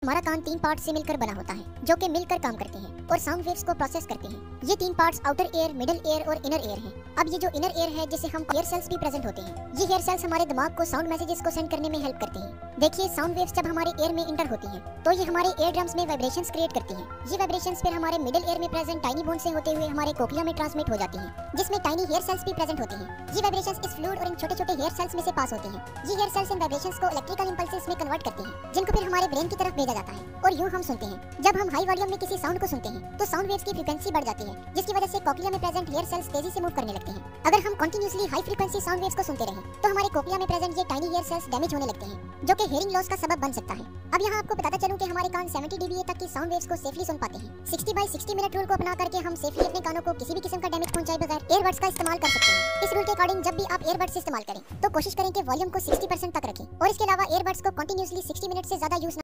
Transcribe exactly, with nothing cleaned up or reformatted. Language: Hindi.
हमारा कान तीन पार्ट से मिलकर बना होता है जो कि मिलकर काम करते हैं और साउंड वेव्स को प्रोसेस करते हैं। ये तीन parts outer ear, middle ear और इनर एयर हैं। अब ये जो इनर एयर है जिसे हम हेयर सेल्स भी प्रेजेंट होते हैं। ये हेयर सेल्स हमारे दिमाग को साउंड मैसेजेस को सेंड करने में हेल्प करते हैं। देखिए, साउंड वेव्स जब हमारे एयर में इंटर होती हैं तो ये हमारे एयर ड्रम्स में वाइब्रेशंस क्रिएट करती हैं। ये वाइब्रेशंस फिर हमारे मिडिल एयर में प्रेजेंट टाइनी बोन से होते हुए हमारे कोक्लिया में ट्रांसमिट हो जाती हैं, जिसमें टाइनी हेयर सेल्स भी प्रेजेंट होते हैं। ये वाइब्रेशंस इस फ्लूइड और इन छोटे छोटे हेयर सेल्स में से पास होते हैं। ये हेयर सेल्स इन वाइब्रेशंस को इलेक्ट्रिकल इंपल्सेस में कन्वर्ट करते हैं, जिनको फिर हमारे ब्रेन की तरफ भेजा जाता है और यूं हम सुनते हैं। जब हम हाई वॉल्यूम में किसी साउंड को सुनते हैं तो साउंड वेव्स की फ्रीक्वेंसी बढ़ जाती है, जिसकी वजह से कोक्लिया में प्रेजेंट हेयर सेल्स तेजी से मूव करने लगते हैं। अगर हम continuously high frequency sound waves को सुनते रहें तो हमारे कोक्लिया में प्रेजेंट ये टाइनी हेयर सेल्स डैमेज होने लगते हैं, जो कि हियरिंग लॉस का सबब बन सकता है। अब यहाँ आपको बताता चलूं कि हमारे कान सत्तर डीबीए तक की साउंड वेव्स को सेफली सुन पाते हैं। साठ बाय साठ मिनट रूल को अपना करके हम सेफली अपने कानों को किसी भी किस्म का डैमेज पहुंचाए बगैर ईयरबड्स का इस्तेमाल कर सकते हैं। इस रूल के अकॉर्डिंग जब भी आप ईयरबड्स इस्तेमाल करें तो कोशिश करें कि वॉल्यूम को साठ परसेंट तक रखें और इसके अलावा ईयरबड्स को कंटिन्यूअसली साठ मिनट से ज्यादा यूज